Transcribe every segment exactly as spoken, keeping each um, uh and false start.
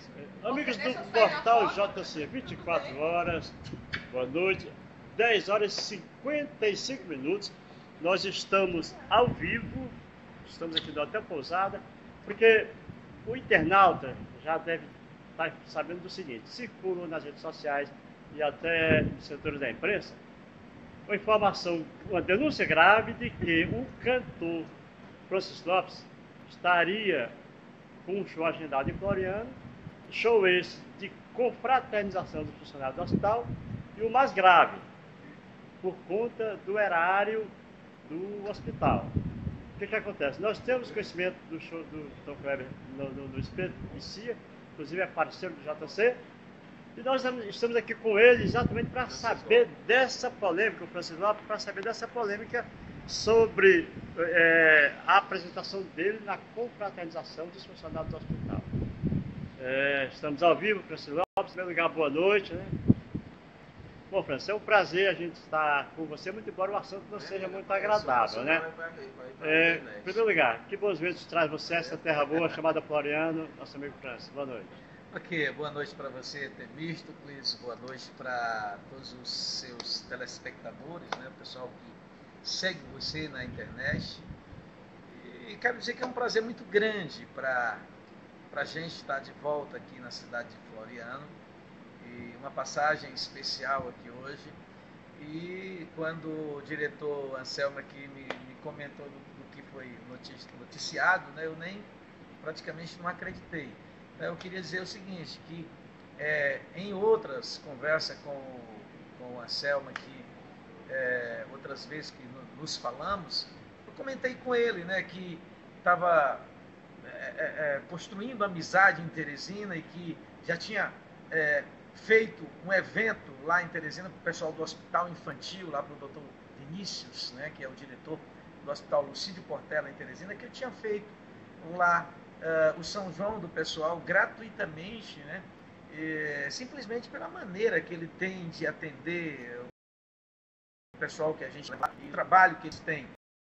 Amigos do portal J C vinte e quatro horas, boa noite, dez horas e cinquenta e cinco minutos. Nós estamos ao vivo, estamos aqui no Hotel Pousada, porque o internauta já deve estar sabendo do seguinte: circulam nas redes sociais e até nos setores da imprensa uma informação, uma denúncia grave de que o cantor Francis Lopes estaria com um show agendado em Floriano, show esse de confraternização dos funcionários do hospital, e o mais grave, por conta do erário do hospital. O que que acontece? Nós temos conhecimento do show do Tom Kleber no, no, no Espírito e Cia, inclusive é parceiro do J C, e nós estamos aqui com ele exatamente para saber dessa polêmica, o Francis Lopes, para saber dessa polêmica sobre é, a apresentação dele na confraternização dos funcionários do hospital. É, estamos ao vivo, Francis Lopes. Em primeiro lugar, boa noite. Né? Bom, Francis, é um prazer a gente estar com você, muito embora o assunto não seja muito agradável, né? É, em primeiro lugar, que boas vezes traz você essa terra boa chamada Floriano, nosso amigo Francis. Boa noite. Ok, boa noite para você, Temístocles, boa noite para todos os seus telespectadores, né? O pessoal que segue você na internet. E quero dizer que é um prazer muito grande para a gente estar de volta aqui na cidade de Floriano, e uma passagem especial aqui hoje. E quando o diretor Anselmo aqui me, me comentou do, do que foi notici, noticiado, né, eu nem praticamente não acreditei. Eu queria dizer o seguinte, que é, em outras conversas com, com o Anselmo aqui, é, outras vezes que nos falamos, eu comentei com ele, né, que estava é, é, construindo amizade em Teresina e que já tinha é, feito um evento lá em Teresina para o pessoal do Hospital Infantil, lá para o doutor Vinícius, né, que é o diretor do Hospital Lucídio Portela em Teresina, que ele tinha feito lá uh, o São João do pessoal gratuitamente, né, e, simplesmente pela maneira que ele tem de atender o pessoal que a gente e o trabalho que eles têm.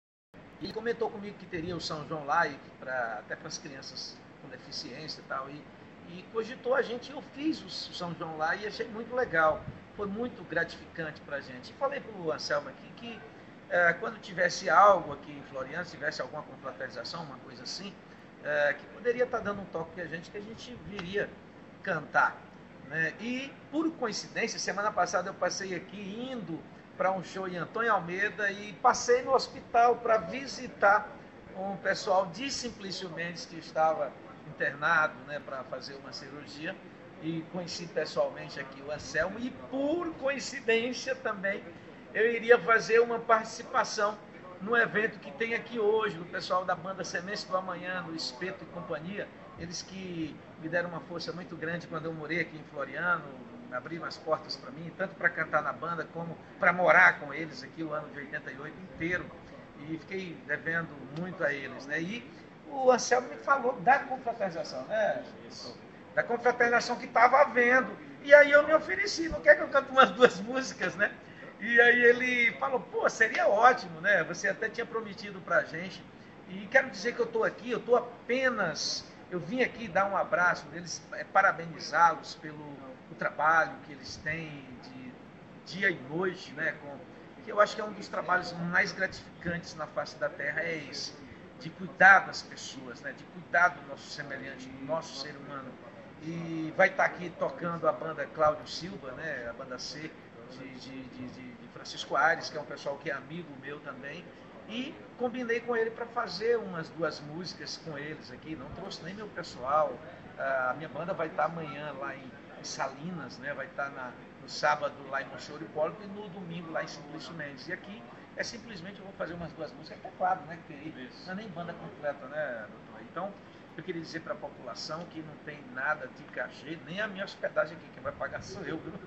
E ele comentou comigo que teria o São João lá, e pra, até para as crianças com deficiência e tal, e, e cogitou a gente. Eu fiz o São João lá e achei muito legal, foi muito gratificante para a gente. E falei para o Anselmo aqui que é, quando tivesse algo aqui em Floriano, se tivesse alguma confraternização, uma coisa assim, é, que poderia estar dando um toque para a gente, que a gente viria cantar, né? E por coincidência, semana passada eu passei aqui indo para um show em Antônio Almeida e passei no hospital para visitar um pessoal de Simplício Mendes que estava internado, né, para fazer uma cirurgia, e conheci pessoalmente aqui o Anselmo, e por coincidência também eu iria fazer uma participação no evento que tem aqui hoje, do pessoal da banda Semente do Amanhã, do Espeto e Companhia, eles que me deram uma força muito grande quando eu morei aqui em Floriano, abriram as portas para mim, tanto para cantar na banda, como para morar com eles aqui o ano de oitenta e oito inteiro, e fiquei devendo muito a eles, né? E o Anselmo me falou da confraternização, né? Da confraternização que estava havendo, e aí eu me ofereci, não quer que eu cante umas duas músicas, né? E aí ele falou, pô, seria ótimo, né? Você até tinha prometido para a gente, e quero dizer que eu estou aqui, eu estou apenas, eu vim aqui dar um abraço deles, parabenizá-los pelo o trabalho que eles têm de dia e noite, né, com, que eu acho que é um dos trabalhos mais gratificantes na face da Terra, é esse, de cuidar das pessoas, né, de cuidar do nosso semelhante, do nosso ser humano. E vai estar aqui tocando a banda Cláudio Silva, né, a banda C, de, de, de, de Francisco Aires, que é um pessoal que é amigo meu também, e combinei com ele para fazer umas duas músicas com eles aqui, não trouxe nem meu pessoal, a minha banda vai estar amanhã lá em Salinas, né? Vai estar na, no sábado lá em Monchoro Hipólito e no domingo lá em Simplício Mendes. E aqui é simplesmente eu vou fazer umas duas músicas, é teclado, né? Que tem, não é nem banda completa, né, doutor? Então, eu queria dizer para a população que não tem nada de cachê, nem a minha hospedagem aqui, quem vai pagar sou eu, viu?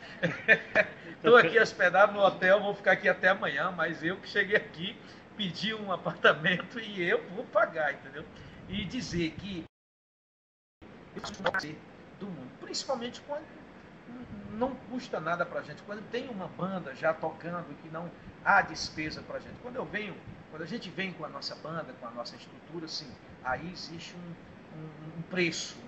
Estou aqui hospedado no hotel, vou ficar aqui até amanhã, mas eu que cheguei aqui, pedi um apartamento e eu vou pagar, entendeu? E dizer que do mundo, principalmente quando não custa nada para a gente, quando tem uma banda já tocando e que não há despesa para a gente. Quando eu venho, quando a gente vem com a nossa banda, com a nossa estrutura, sim, aí existe um, um, um preço, né? Eu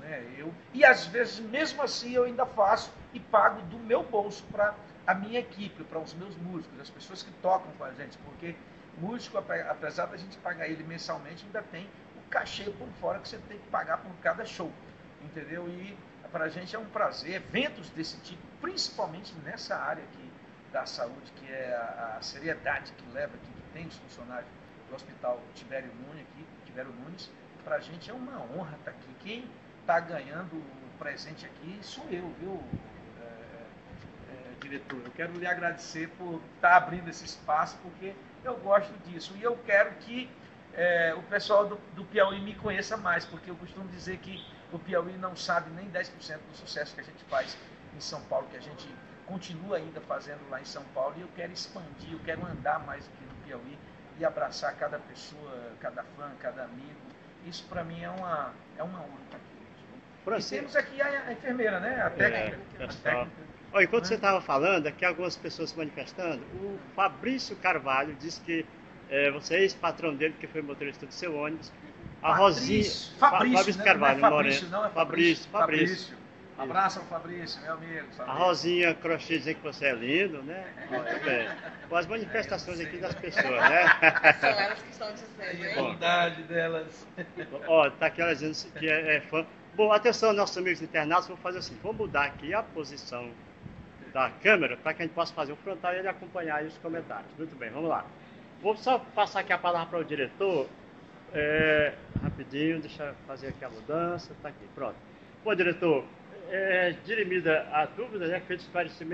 entendeu? E às vezes, mesmo assim, eu ainda faço e pago do meu bolso para a minha equipe, para os meus músicos, as pessoas que tocam com a gente, porque músico, apesar da gente pagar ele mensalmente, ainda tem o cachê por fora que você tem que pagar por cada show, entendeu? E para a gente é um prazer, eventos desse tipo, principalmente nessa área aqui da saúde, que é a, a seriedade que leva aqui, que tem os funcionários do Hospital Tibério Nunes, aqui, Tibério Nunes, para a gente é uma honra estar aqui. Quem está ganhando o presente aqui sou eu, viu, é, é, diretor? Eu quero lhe agradecer por estar abrindo esse espaço, porque eu gosto disso. E eu quero que é, o pessoal do, do Piauí me conheça mais, porque eu costumo dizer que o Piauí não sabe nem dez por cento do sucesso que a gente faz em São Paulo, que a gente continua ainda fazendo lá em São Paulo, e eu quero expandir, eu quero andar mais aqui no Piauí e abraçar cada pessoa, cada fã, cada amigo. Isso para mim é uma, é uma honra estar aqui hoje. E temos aqui a, a enfermeira, né? A técnica. É, a técnica. Olha, enquanto você estava falando, aqui algumas pessoas se manifestando, o Fabrício Carvalho disse que é, você é ex-patrão dele, que foi motorista do seu ônibus. A Rosinha. Fabrício, Fabrício, né? Carvalho, não é Fabrício, não é Fabrício. Fabrício. Fabrício. Abraço ao Fabrício, meu amigo. Fabrício. A Rosinha Crochê dizer que você é lindo, né? É. Com as manifestações aqui das pessoas, né? São elas que estão dizendo, hein? A bondade delas. Ó, tá aqui ela dizendo que é, é fã. Bom, atenção, nossos amigos internados, vamos fazer assim, vamos mudar aqui a posição da câmera para que a gente possa fazer o frontal e ele acompanhar aí os comentários. Muito bem, vamos lá. Vou só passar aqui a palavra para o diretor, é, rapidinho, deixa eu fazer aqui a mudança, tá aqui, pronto. Bom, diretor, é, dirimida a dúvida, né, feito esclarecimento,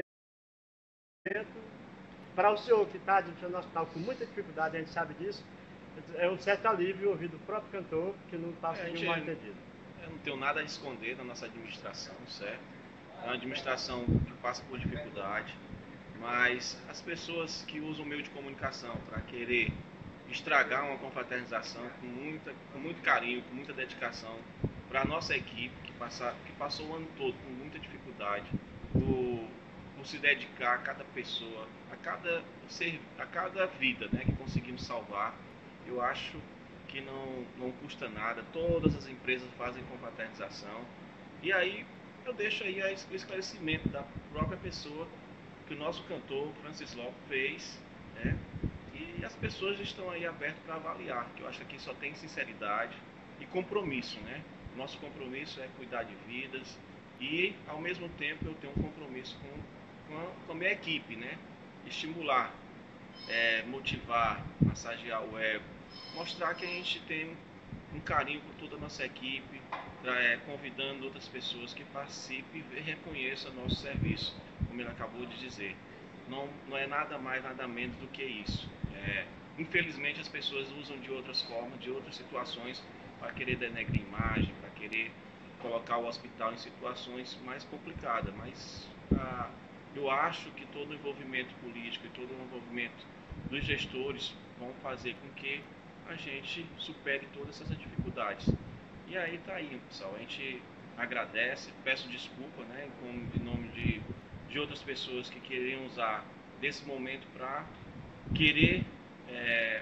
para o senhor que está administrando o hospital com muita dificuldade, a gente sabe disso, é um certo alívio ouvir do próprio cantor que não está sendo É, mal entendido. Eu não tenho nada a esconder da nossa administração, certo? É uma administração que passa por dificuldade, mas as pessoas que usam o meio de comunicação para querer estragar uma confraternização com, muita, com muito carinho, com muita dedicação, para a nossa equipe, que, passa, que passou o ano todo com muita dificuldade, por, por se dedicar a cada pessoa, a cada, ser, a cada vida, né, que conseguimos salvar. Eu acho que não, não custa nada, todas as empresas fazem confraternização, e aí eu deixo aí o esclarecimento da própria pessoa que o nosso cantor Francis Lopes fez, né? E as pessoas estão aí abertas para avaliar, que eu acho que aqui só tem sinceridade e compromisso, né? Nosso compromisso é cuidar de vidas e, ao mesmo tempo, eu tenho um compromisso com, com, a, com a minha equipe, né? Estimular, é, motivar, massagear o ego, mostrar que a gente tem um carinho por toda a nossa equipe, é, convidando outras pessoas que participem e reconheçam nosso serviço, como ele acabou de dizer. Não, não é nada mais, nada menos do que isso. É, infelizmente as pessoas usam de outras formas, de outras situações, para querer denegrir imagem, para querer colocar o hospital em situações mais complicadas. Mas ah, eu acho que todo o envolvimento político e todo o envolvimento dos gestores vão fazer com que a gente supere todas essas dificuldades. E aí tá aí, pessoal, a gente agradece, peço desculpa, né, em nome de, de outras pessoas que queriam usar desse momento para querer é,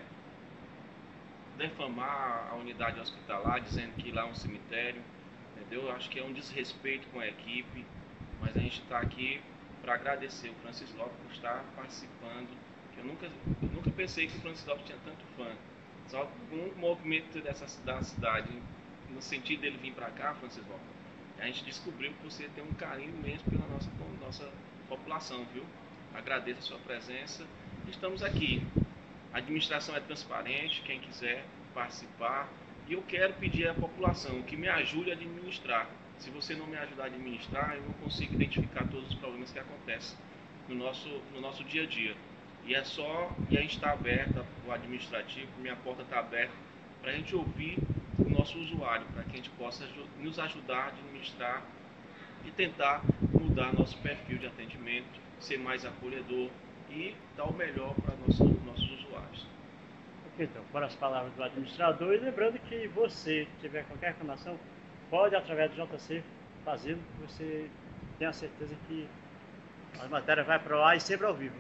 defamar a unidade hospitalar, dizendo que lá é um cemitério, entendeu? Eu acho que é um desrespeito com a equipe, mas a gente está aqui para agradecer o Francis Lopes por estar participando. Eu nunca, eu nunca pensei que o Francis Lopes tinha tanto fã. Só com um movimento dessa, da cidade, no sentido dele vir para cá, Francis Lopes, a gente descobriu que você tem um carinho imenso pela nossa, nossa população, viu? Agradeço a sua presença. Estamos aqui. A administração é transparente, quem quiser participar. E eu quero pedir à população que me ajude a administrar. Se você não me ajudar a administrar, eu não consigo identificar todos os problemas que acontecem no nosso, no nosso dia a dia. E é só, e a gente está aberto, o administrativo, minha porta está aberta para a gente ouvir o nosso usuário, para que a gente possa nos ajudar a administrar e tentar mudar nosso perfil de atendimento, ser mais acolhedor e dar o melhor para nossos, nossos usuários. Ok, então, para as palavras do administrador, e lembrando que você, se tiver qualquer reclamação, pode, através do J C, fazê-lo, que você tem a certeza que a matéria vai para o ar e sempre ao vivo.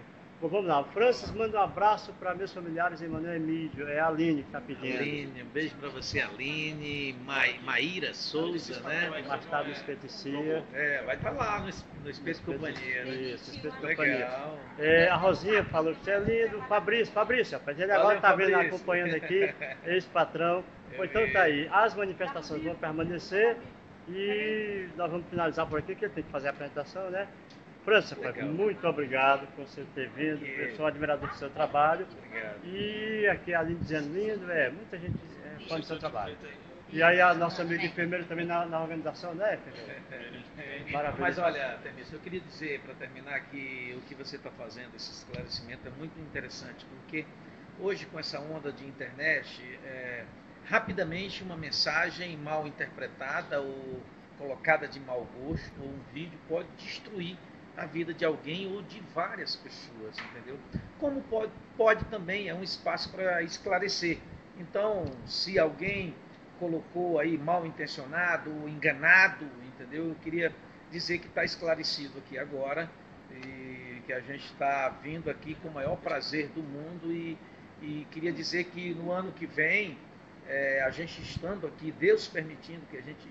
Bom, vamos lá. O Francis manda um abraço para meus familiares em Manoel Emílio. É a Aline que está pedindo. Aline, um beijo para você, Aline. Ma Maíra Souza, né? Mais tarde no Espeticia. É, vai estar lá no, no Espeto Companhia, né? Isso, Espeto Companhia. Legal. É, a Rosinha falou que você é lindo. Fabrício, Fabrício, rapaz, ele agora está vendo, acompanhando aqui, ex-patrão. É, então tá aí. As manifestações vão permanecer e nós vamos finalizar por aqui, que ele tem que fazer a apresentação, né? França, muito obrigado por você ter vindo. Eu sou um admirador do seu trabalho. Obrigado. E aqui a Aline dizendo lindo, é, muita gente é fã do seu trabalho. E aí a nossa amiga enfermeira também na, na organização, né, enfermeira? Maravilha. Mas olha, Temício, eu queria dizer, para terminar, que o que você está fazendo, esse esclarecimento, é muito interessante, porque hoje, com essa onda de internet, é, rapidamente uma mensagem mal interpretada ou colocada de mau gosto, ou um vídeo pode destruir a vida de alguém ou de várias pessoas, entendeu? Como pode, pode também, é um espaço para esclarecer. Então, se alguém colocou aí mal intencionado, enganado, entendeu? Eu queria dizer que está esclarecido aqui agora e que a gente está vindo aqui com o maior prazer do mundo e, e queria dizer que no ano que vem, é, a gente estando aqui, Deus permitindo que a gente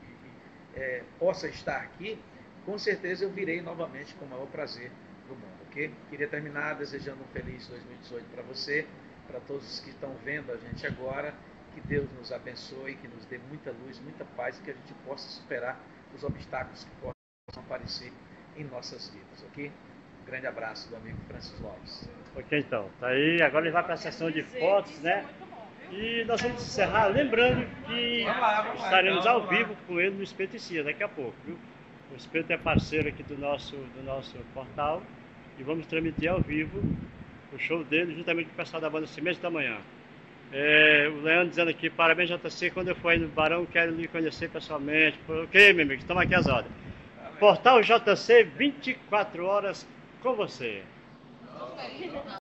é, possa estar aqui, com certeza eu virei novamente com o maior prazer do mundo, ok? Queria terminar desejando um feliz dois mil e dezoito para você, para todos os que estão vendo a gente agora, que Deus nos abençoe, que nos dê muita luz, muita paz e que a gente possa superar os obstáculos que possam aparecer em nossas vidas, ok? Um grande abraço do amigo Francis Lopes. Ok, então, tá aí, agora ele vai para a sessão de fotos, né? E nós vamos encerrar lembrando que Vamos lá, vamos lá, estaremos então, ao vamos lá. vivo com ele no Espeticia daqui a pouco, viu? O Espeto é parceiro aqui do nosso, do nosso portal e vamos transmitir ao vivo o show dele juntamente com o pessoal da banda Cimento da Manhã. É, o Leandro dizendo aqui, parabéns J C, quando eu for aí no Barão quero lhe conhecer pessoalmente. Ok, meu amigo, estamos aqui às ordens. Portal J C, vinte e quatro horas com você.